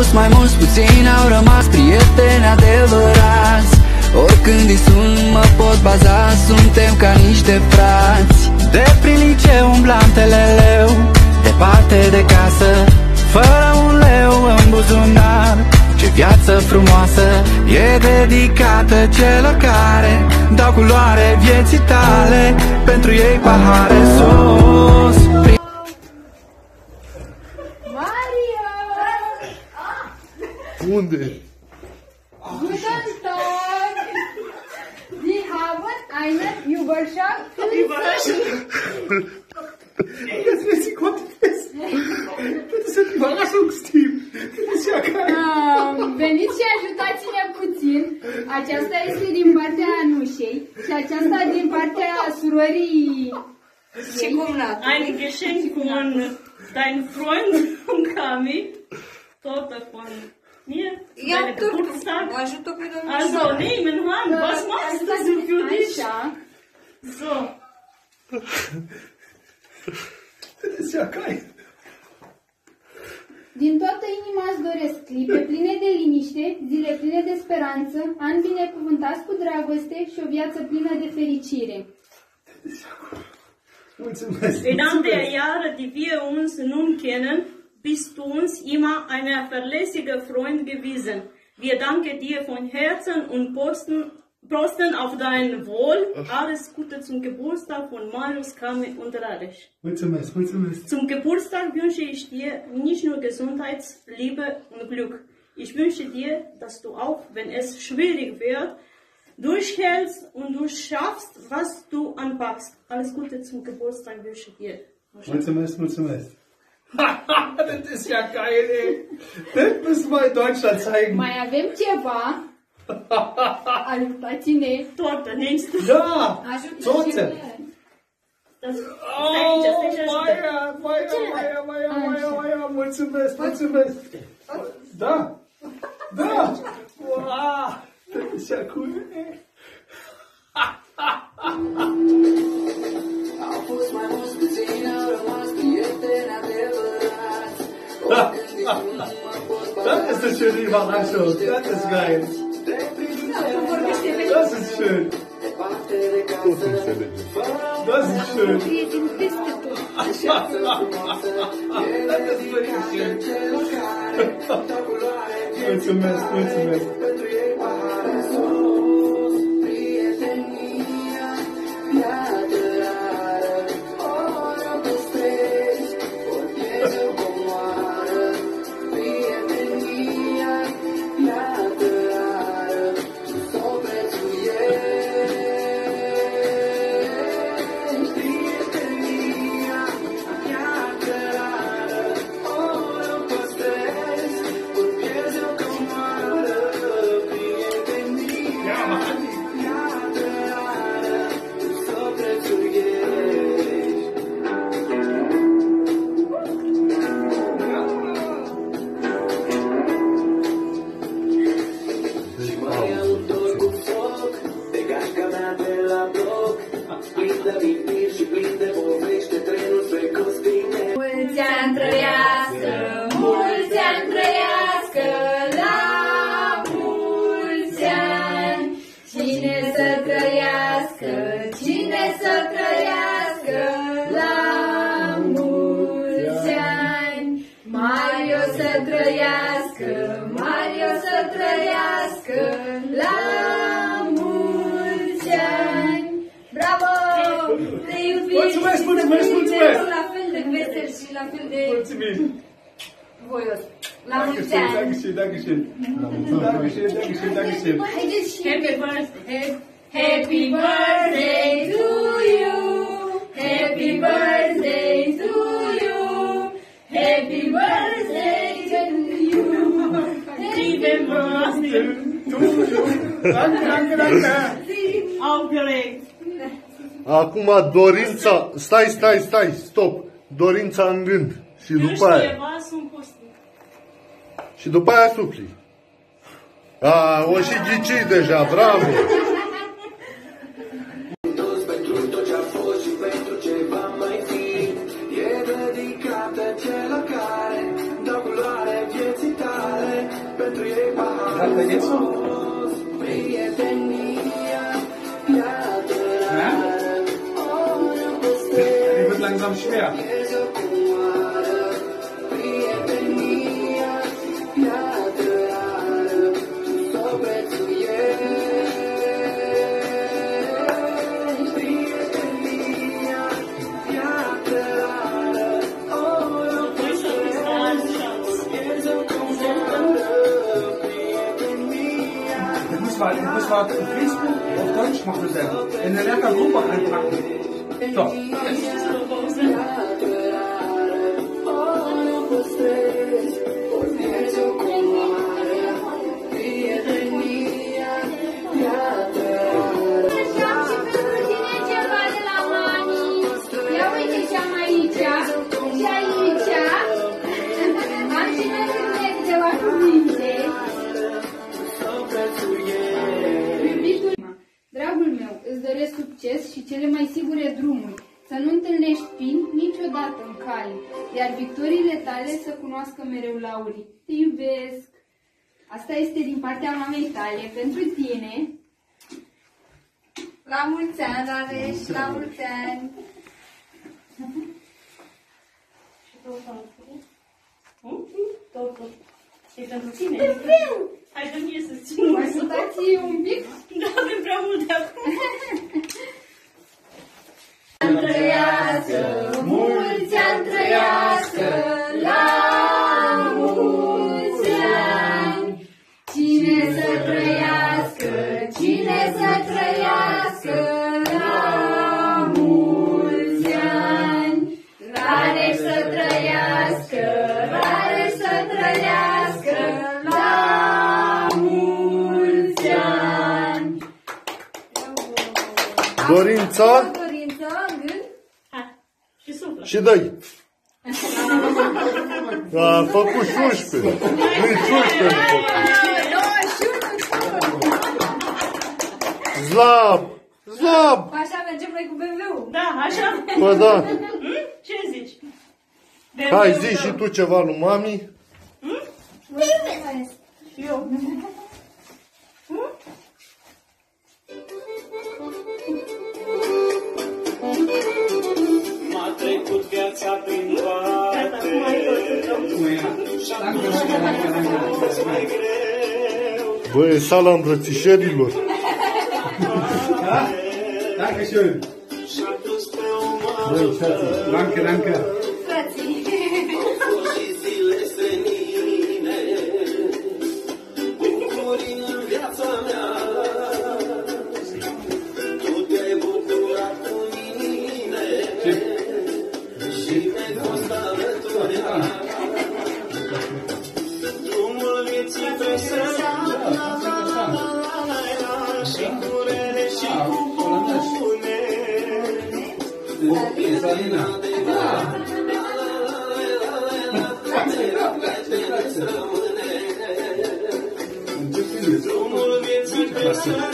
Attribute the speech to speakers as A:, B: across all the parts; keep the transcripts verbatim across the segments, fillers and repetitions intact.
A: fost mai mulți, puțini au rămas prieteni adevărați. Oricând îi sun mă pot baza, suntem ca niște frați. De prin liceu umblam teleleu, departe de casă, fără un leu în buzunar. Ce viață frumoasă e dedicată celor care dau culoare vieții tale. Pentru ei pahare sus.
B: Mario!
C: Unde?
B: Guten Tag! Sie haben einen Überschlag für
C: Jetzt will sie Gott wissen. Das ist ein Überraschungsteam. Das ist ja geil.
B: Um, veniți și ajutați-ne puțin. Aceasta este din partea Anușei și aceasta din partea surorii.
D: Și cum n-a?
E: Ein Geschenk von dein Freund und Kami. Torte von mir.
D: Ia
E: Deine
D: tortă,
E: Geburtstag.
D: mă ajută pe domnul.
E: Also, nehmen Hand. Was machst du so für dich?
B: Așa.
E: So.
C: Das ist ja geil.
B: Din toată inima îți doresc clipe pline de liniște, zile pline de speranță, ani binecuvântați cu dragoste și o viață plină de fericire.
C: Mulțumesc.
E: Während der Jahre, die wir uns nun kennen, bist du uns immer ein verlässlicher Freund gewesen. Wir danken dir von Herzen und posten, posten auf dein Wohl. Alles Gute zum Geburtstag von Marius, Kami und Radesh.
C: Mulțumesc, mulțumesc.
E: Zum Geburtstag wünsche ich dir nicht nur Gesundheit, Liebe und Glück. Ich wünsche dir, dass du auch, wenn es schwierig wird, durchhältst und du schaffst, was du anpackst. Alles Gute zum Geburtstag wünsche ich dir.
C: Mulțumesc, mulțumesc. Das ist ja geil, ey. Das müssen wir in Deutschland zeigen.
B: Mai avem ceva. Ajutați-ne.
E: Torte, nimmst du?
C: Ja,
D: Ajută
C: Torte.
E: Das
C: Oh, Maia, Maia, Maia, Maia, Maia, Maia, mulțumesc, mulțumesc. Da, da. Wow, das ist ja cool, ey.
A: Au fost mai mulți, puțini au rămas prieteni adevărați. Oricând îi sun mă pot baza,
C: Das ist eine schöne Überraschung. Das ist geil. Das ist schön.
A: departe de casă,
C: Das ist schön.
D: Prieteni peste tot.
A: viață frumoasă e dedicată celor care dau culoare vieții
C: Mulțumesc,
A: tale.
C: mulțumesc.
A: Pentru ei pahare sus, prietenia, viață rară. Ori o păstrezi, ori pierzi o comoară. Prietenia, viață rară, tu s-o prețuiești. Prietenia, viață rară. Ori o păstrezi, ori pierzi o comoară. Prietenia, viață rară, tu s-o prețuiești. Și mai am un dor cu foc, pe gașca mea de la bloc, plin de amintiri și plin de povești, de trenul spre Costine.
B: Mulți ani trăiască, mulți ani trăiască, la mulți ani. Cine să trăiască, cine să trăiască, la mulți ani. Mario să trăiască, Mario să trăiască, la mulți ani. Bravo! Te iubim!
C: Mulțumesc, mulțumesc,
B: Să fii
C: mulțumesc!
B: mereu la fel de vesel și la fel de
C: Mulțumim.
B: voios. La mulți ani!
C: Dankeschön, Dankeschön. Dankeschön, Dankeschön, Dankeschön.
B: Haideți și
E: Happy birthday.
B: Happy birthday to you! Happy birthday to you! Happy birthday to you!
E: Liebe Birthday.
C: Danke, danke, danke.
E: Aufgeregt.
C: Acum dorința, stai, stai, stai, stop. Dorința în gând. Și
E: Wünsch
C: după aia.
E: dir was und posten.
C: Și după aia supli. A, o și ghici deja, bravo.
A: Toți pentru tot ce a fost și pentru ce va mai fi. E dedicată celor care dau culoare vieții tale.
C: arată Iesu? Ja? Die wird langsam schwer. Ich muss mal auf Facebook auf Deutsch machen selber. In der Lernergruppe einpacken. So.
B: Dragul meu, îți doresc succes și cele mai sigure drumuri, să nu întâlnești pin niciodată în cale, iar victoriile tale să cunoască mereu laurii. Te iubesc! Asta este din partea mamei tale, pentru tine.
D: La mulți ani, Rareș, la mulți ani!
E: E pentru tine? Hai, dă mie să țin.
B: Mai sutați un pic?
E: Da, avem prea mult de acum.
B: Trăiască, mulți ani trăiască, la mulți ani. Cine să trăiască, cine să trăiască, la mulți ani. Rareș să trăiască, Rareș să trăiască, la mulți ani.
F: Dorința
D: Dorință, în gând?
E: Hai, și suflă.
F: și dă-i. A făcut și unsprezece. Nici unsprezece nu făcut. Zlab! Zlab!
D: Așa mergem noi cu B M W-ul.
E: Da, așa?
F: Bă, da.
E: Hmm? Ce zici? De
F: Hai,
E: meu,
F: zi
E: da.
F: și tu ceva lui mami.
E: Eu.
G: M-a trecut viața prin
E: Gata,
G: toate.
E: acum ai
C: Danke, danke, danke, danke.
F: Bă, e sala îmbrățișărilor.
C: Ja? Dankeschön.
G: Și-a dus pe o
F: Băi, frate.
C: Danke, danke.
D: Frații.
G: și zile senine, bucurii în viața mea. Tu te-ai bucurat cu mine și mi-ai fost alături. Drumul vieții pe și cu rele și cu bune.
C: Salina.
G: Drumul vieții pe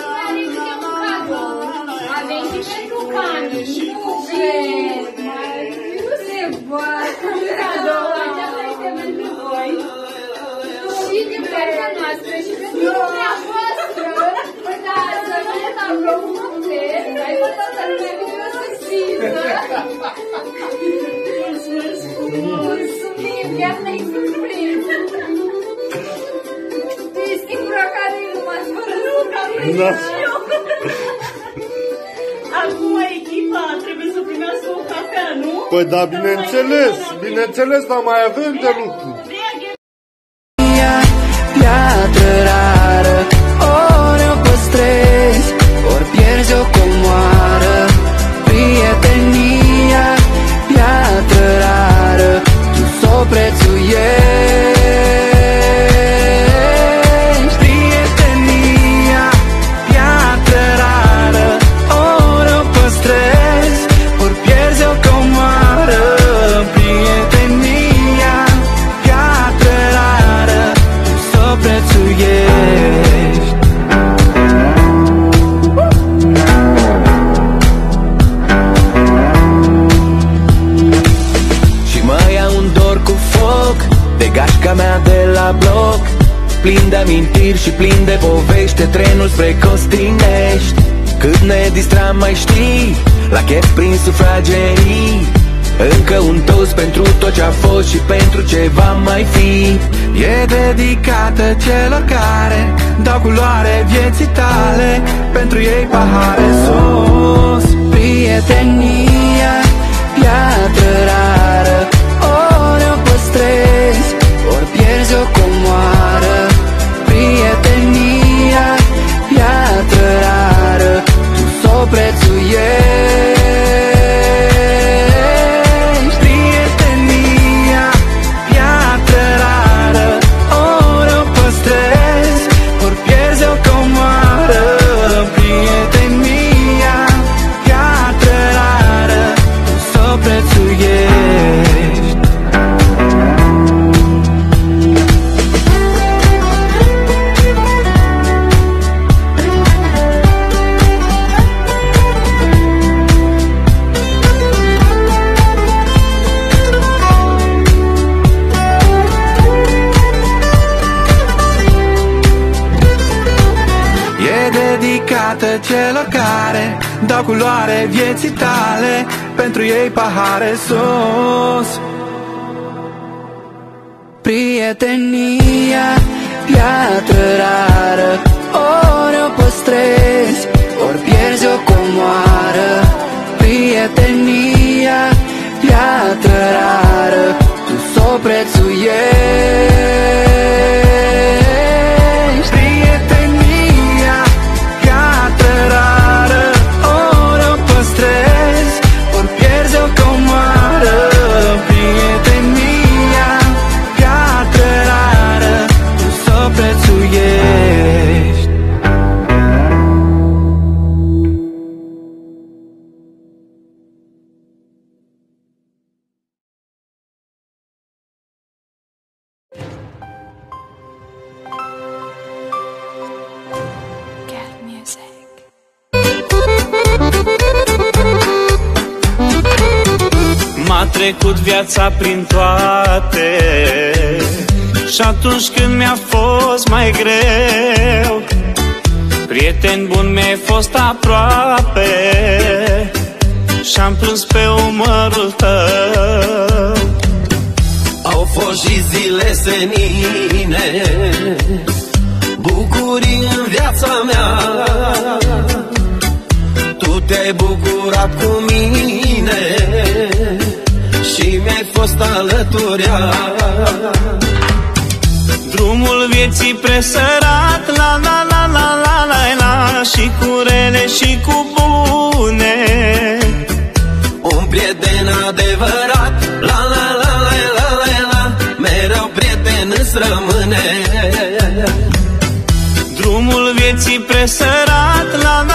B: Avem și pentru Cami. Nu cred. Nu se poate. Cadou, aceasta este pentru voi. Și din partea noastră și pentru dumneavoastră. Da, să fie tablou complet. Ai văzut să lumea video susțină.
E: Mulțumesc frumos.
B: Mulțumim, chiar ne-ai surprins. Tu ești singura care nu m-a spărăzut ca
F: Da.
E: Acum echipa trebuie să primească o cafea, nu?
F: Păi da, bineînțeles, bineînțeles, dar mai avem de lucru.
A: Piatră rară, ori o păstrezi, ori pierzi o comoară. Prietenia, piatră rară, tu s-o prețuiești. Prietenia, piatră rară, ori o păstrezi, ori pierzi o comoară. Prietenia, piatră rară, tu s-o prețuiești. Și mă ia un dor cu foc de gașca mea de la bloc.
H: plin de amintiri și plin de povești, trenul spre Costinești. Cât ne distram mai știi, la chef prin sufragerii. Încă un toast pentru tot ce-a fost și pentru ce va mai fi. E dedicată celor care dau culoare vieții tale, pentru ei pahare sus.
A: Prietenia, piatră rară, ori o păstrezi, ori pierzi o comoară. Prietenia, piatră rară, tu s-o prețuiești.
H: Celor care dau culoare vieții tale, pentru ei pahare sus.
A: Prietenia, piatră rară, ori o păstrezi, ori pierzi o comoară. Prietenia, piatră rară, tu s-o prețuiești.
G: M-a trecut viața prin toate și atunci când mi-a fost mai greu, prieten bun mi-ai fost aproape și-am plâns pe umărul tău.
I: Au fost și zile senine, bucurii în viața mea. Tu te-ai bucurat cu mine și mi-ai fost alăturea.
G: Drumul vieții presărat, la la la la la la la, și cu rele și cu bune.
I: Un prieten adevărat, la la la la la la la, mereu prieten îți rămâne.
G: Drumul vieții presărat, la